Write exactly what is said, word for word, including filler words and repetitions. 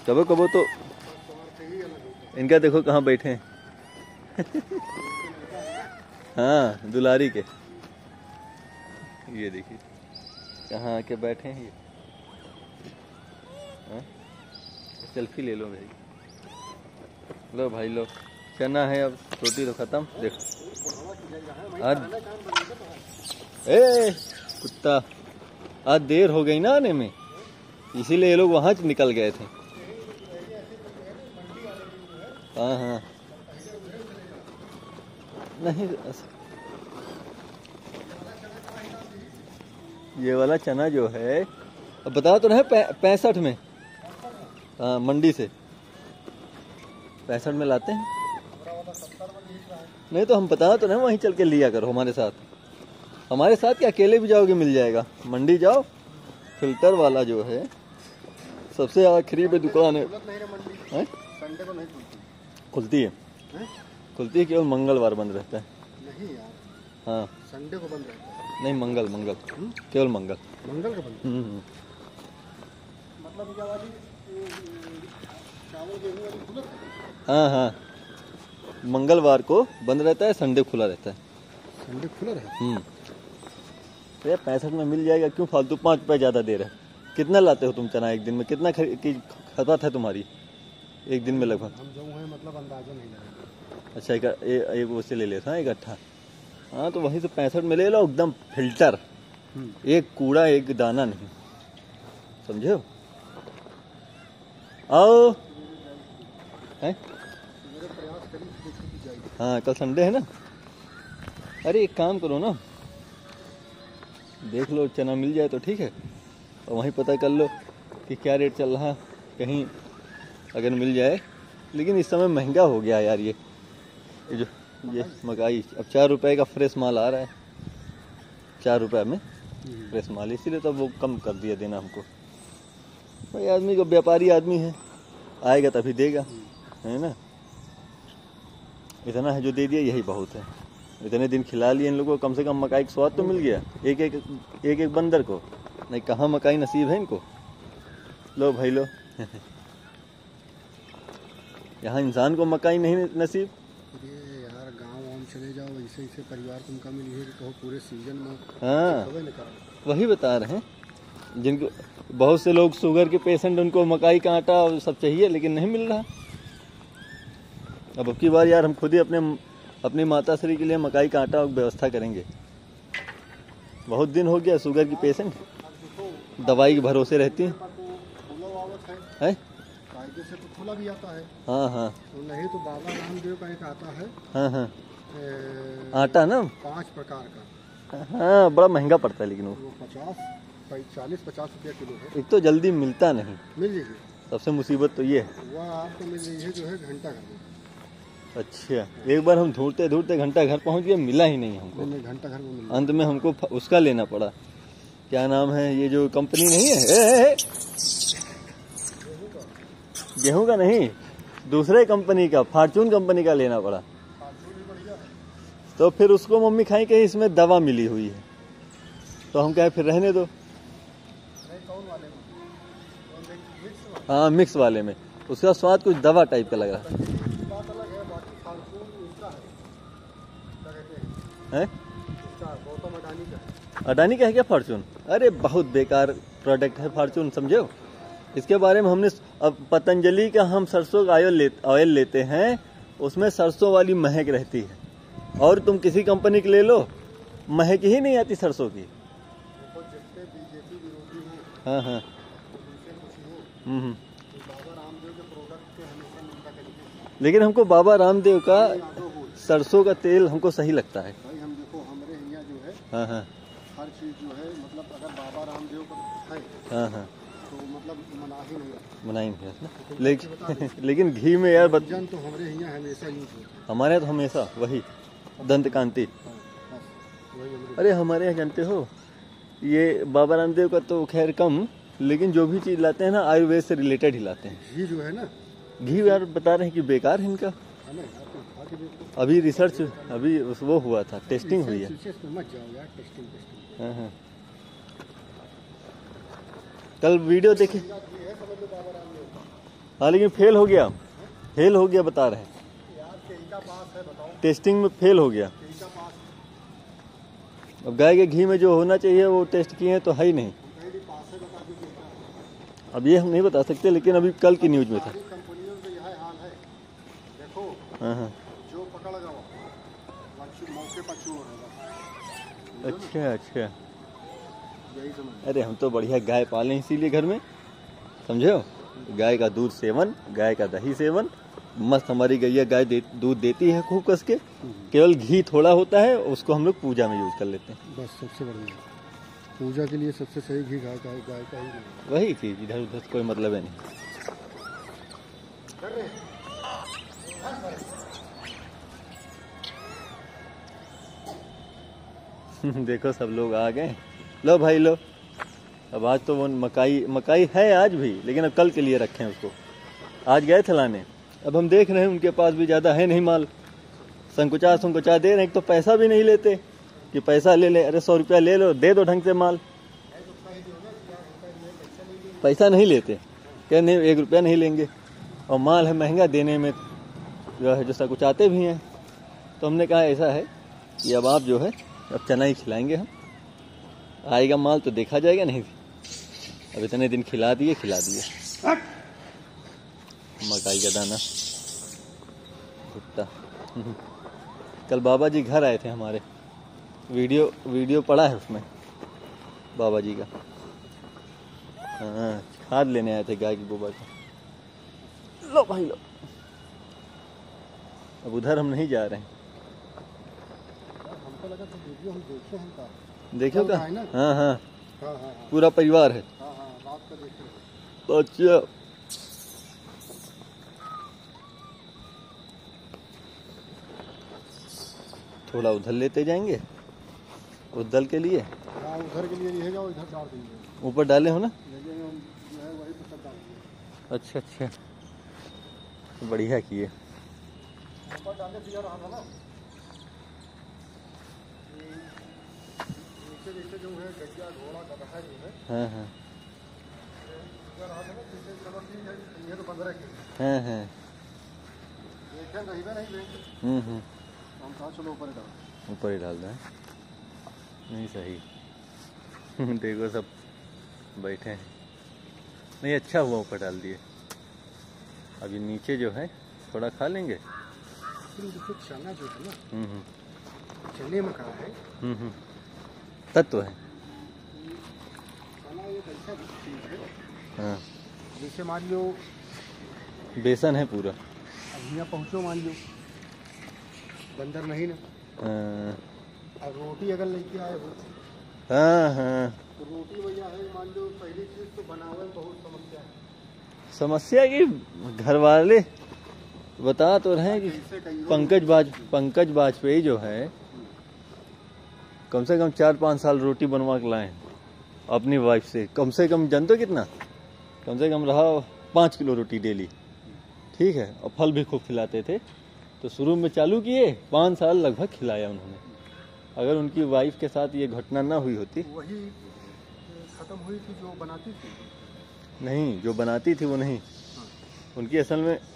कबो कबो तो इनका देखो कहाँ बैठे हैं। हाँ दुलारी के, ये देखिए कहाँ आके बैठे हैं ये। हाँ? सेल्फी ले लो भाई, लो भाई लो। चना है अब, रोटी तो खत्म। देखो आज ए कुत्ता, आज देर हो गई ना आने में, इसीलिए ये लोग वहां निकल गए थे। हाँ हाँ नहीं, ये वाला चना जो है, अब बताओ तो ना पैंसठ में। हाँ मंडी से पैंसठ में लाते हैं। नहीं तो हम बताओ तो ना, वहीं चल के लिया करो हमारे साथ। हमारे साथ क्या अकेले भी जाओगे मिल जाएगा। मंडी जाओ, फिल्टर वाला जो है सबसे आखिरी पे दुकान है। संडे को नहीं खुलती है, खुलती है केवल मंगलवार बंद रहता है। नहीं यार, हाँ संडे को बंद रहता है। नहीं मंगल मंगल हुँ? केवल मंगल मंगल का बंद। हम्म मतलब क्या वाली चावल गेहूं वाली खुला? हाँ हाँ मंगलवार को बंद रहता है, संडे खुला रहता है। संडे खुला रहता है। हम्म तो पैंसठ में मिल जाएगा, क्यों फालतू पाँच रुपये ज़्यादा दे रहे। कितना लाते हो तुम चना एक दिन में? कितना खपत है तुम्हारी एक दिन में? लगभग हम जो है मतलब अंदाजा नहीं लगाएंगे। अच्छा एक एक वो से ले लेता है इकट्ठा। हाँ तो वहीं से पैंसठ में ले लो एकदम फिल्टर, एक कूड़ा एक दाना नहीं, समझे हो? आओ है? हाँ कल संडे है ना। अरे एक काम करो ना, देख लो चना मिल जाए तो ठीक है, और वहीं पता कर लो कि क्या रेट चल रहा, कहीं अगर मिल जाए। लेकिन इस समय महंगा हो गया यार, ये ये जो ये मकाई अब चार रुपए का फ्रेश माल आ रहा है, चार रुपए में फ्रेश माल, इसीलिए तो वो कम कर दिया देना हमको। भाई आदमी को, व्यापारी आदमी है, आएगा तभी देगा, है ना। इतना है जो दे दिया यही बहुत है। इतने दिन खिला लिए इन लोगों को, कम से कम मकाई का स्वाद तो मिल गया एक एक एक एक बंदर को। नहीं कहाँ मकाई नसीब है इनको। लो भाई लो। यहाँ इंसान को मकाई नहीं नसीब। ये यार गांव वाम चले जाओ, ऐसे ऐसे परिवार तुमका मिली है तो पूरे सीजन में। हाँ वही बता रहे हैं, जिनको बहुत से लोग शुगर के पेशेंट, उनको मकाई का आटा और सब चाहिए लेकिन नहीं मिल रहा। अब अब की बार यार हम खुद ही अपने अपनी माता श्री के लिए मकाई का आटा व्यवस्था करेंगे। बहुत दिन हो गया शुगर की पेशेंट दवाई के भरोसे रहती है, है? से तो खुला भी आता है। हाँ हाँ तो नहीं तो बाबा रामदेव का एक आता है। हाँ हाँ ए, आटा ना पांच प्रकार का। हाँ बड़ा महंगा पड़ता है लेकिन वो, वो पचास चालीस पचास रुपया किलो है। एक तो जल्दी मिलता नहीं, मिल जाएगी सबसे मुसीबत तो ये है। वह आपको मिल रही है जो है घंटा घर में। अच्छा एक बार हम ढूंढते ढूंढते घंटा घर पहुंच गए, मिला ही नहीं हमको। घंटा घर में अंत में हमको उसका लेना पड़ा, क्या नाम है ये जो कंपनी नहीं है, ए, ए, गेहूं का नहीं, दूसरे कंपनी का, फॉर्चून कंपनी का लेना पड़ा। तो फिर उसको मम्मी खाई कहीं इसमें दवा मिली हुई है, तो हम कहे फिर रहने दो। हाँ मिक्स वाले में उसका स्वाद कुछ दवा टाइप का लग रहा है। अडानी का है क्या फॉर्चून? अरे बहुत बेकार प्रोडक्ट है फॉर्चून, समझो। इसके बारे में हमने, अब पतंजलि का हम सरसों का ऑयल ले, ऑयल लेते हैं, उसमें सरसों वाली महक रहती है, और तुम किसी कंपनी की ले लो महक ही नहीं आती सरसों की। हाँ हाँ हम्म लेकिन हमको बाबा रामदेव का सरसों का तेल हमको सही लगता है। भाई हम देखो हमारे यहाँ जो है, हाँ हाँ हर चीज जो है मतलब अगर बाबा रामदेव का है, हाँ हाँ तो मतलब मना ही नहीं मना ही नहीं है। लेकिन लेकिन घी में यार बच्चन तो हमारे यहाँ हमेशा यूज होता है। हमारे यहाँ तो हमेशा वही दंत कांति। अरे हमारे यहाँ जानते हो ये बाबा रामदेव का तो खैर कम, लेकिन जो भी चीज लाते हैं ना आयुर्वेद से रिलेटेड ही लाते हैं। घी जो है ना, घी यार बता रहे हैं कि बेकार है इनका। अभी रिसर्च अभी वो हुआ था, टेस्टिंग हुई है। हाँ हाँ कल वीडियो देखे, हाँ लेकिन फेल हो गया, फेल हो गया बता रहे हैं यार। केका पास है बताओ, टेस्टिंग में फेल हो गया। केका पास। अब गाय के घी में जो होना चाहिए वो टेस्ट किए हैं तो है ही नहीं। पास है बता दो केका। अब ये हम नहीं बता सकते, लेकिन अभी कल की न्यूज में था। कंपनियों में यह हाल है। देखो हाँ हाँ जो पकड़ लगाओ मौके पर चोर है। अच्छा अच्छा, यही समझ। अरे हम तो बढ़िया गाय पाले इसीलिए घर में, समझे हो। गाय का दूध सेवन, गाय का दही सेवन, मस्त हमारी गैया गाय दे, दूध देती है खूब कस के। केवल घी थोड़ा होता है, उसको हम लोग पूजा में यूज कर लेते हैं। बस सबसे बढ़िया पूजा के लिए सबसे सही घी गाय का गाय का ही है। वही चीज, इधर उधर कोई मतलब है नहीं। देखो सब लोग आ गए, लो भाई लो। अब आज तो वो मकाई मकाई है आज भी, लेकिन अब कल के लिए रखे हैं उसको। आज गए थे लाने, अब हम देख रहे हैं उनके पास भी ज़्यादा है नहीं माल। संकुचा संकुचा दे रहे हैं, एक तो पैसा भी नहीं लेते कि पैसा ले ले। अरे सौ रुपया ले लो, दे दो ढंग से माल। पैसा नहीं लेते, कह नहीं एक रुपया नहीं लेंगे, और माल है महंगा देने में जो है, जो संकुचाते भी हैं। तो हमने कहा ऐसा है कि अब आप जो है अब चना ही खिलाएंगे हम, आएगा माल तो देखा जाएगा। नहीं अब इतने दिन खिला दिए खिला दिए मकाई का दाना भुट्टा। कल बाबा जी घर आए थे हमारे, वीडियो वीडियो पड़ा है उसमें बाबा जी का। हाँ खाद लेने आए थे गाय की गोबर का। लो भाई लो, अब उधर हम नहीं जा रहे हैं। हमको लगा तो वीडियो हम देखे हैं का। देखो का? हाँ हाँ हाँ हाँ हाँ पूरा परिवार है। हाँ हाँ रात को देखे। तो अच्छा थोड़ा उधर लेते जाएंगे उस दल के लिए। हाँ उधर के लिए ले जाओ, इधर डाल देंगे। ऊपर डाले हो ना? लेकिन हम जो है वही तो सब डाल देंगे। अच्छा अच्छा, बढ़िया किए। ऊपर डालने दिया रहा था ना, नीचे नीचे जो है गैया घोड़ा गधा जो है। हाँ हाँ दिया रहा था ना, पीछे चलो ठीक है, ये तो पंद्रह के। हाँ हाँ देखे नहीं बे नहीं बेच। हम्म हम्म हम कहा चलो ऊपर ही डाल। ऊपर ही डाल दें, नहीं सही। देखो सब बैठे हैं, नहीं अच्छा हुआ ऊपर डाल दिए। अभी नीचे जो है थोड़ा खा लेंगे। देखो चना जो है ना, हम्म हम्म चने में कहा है हम्म हम्म तत्व है। चना ये ऐसा चीज है, हाँ जैसे मान लो बेसन है पूरा। अब यहाँ पहुँचो मान लो बंदर नहीं ना, हाँ और रोटी अगर लेके आए हो हाँ हाँ तो रोटी भैया है मान लो पहली चीज तो बनावे में बहुत समस्या है। समस्या की घर वाले बता तो रहे हैं कि कैसे कहीं हो? पंकज बाज पंकज वाजपेयी जो है कम से कम चार पाँच साल रोटी बनवा के लाए अपनी वाइफ से। कम से कम जानते कितना, कम से कम रहा पाँच किलो रोटी डेली, ठीक है। और फल भी खूब खिलाते थे। तो शुरू में चालू किए, पाँच साल लगभग खिलाया उन्होंने। अगर उनकी वाइफ के साथ ये घटना ना हुई होती, वही खत्म हुई थी जो बनाती थी। नहीं जो बनाती थी वो नहीं, उनकी असल में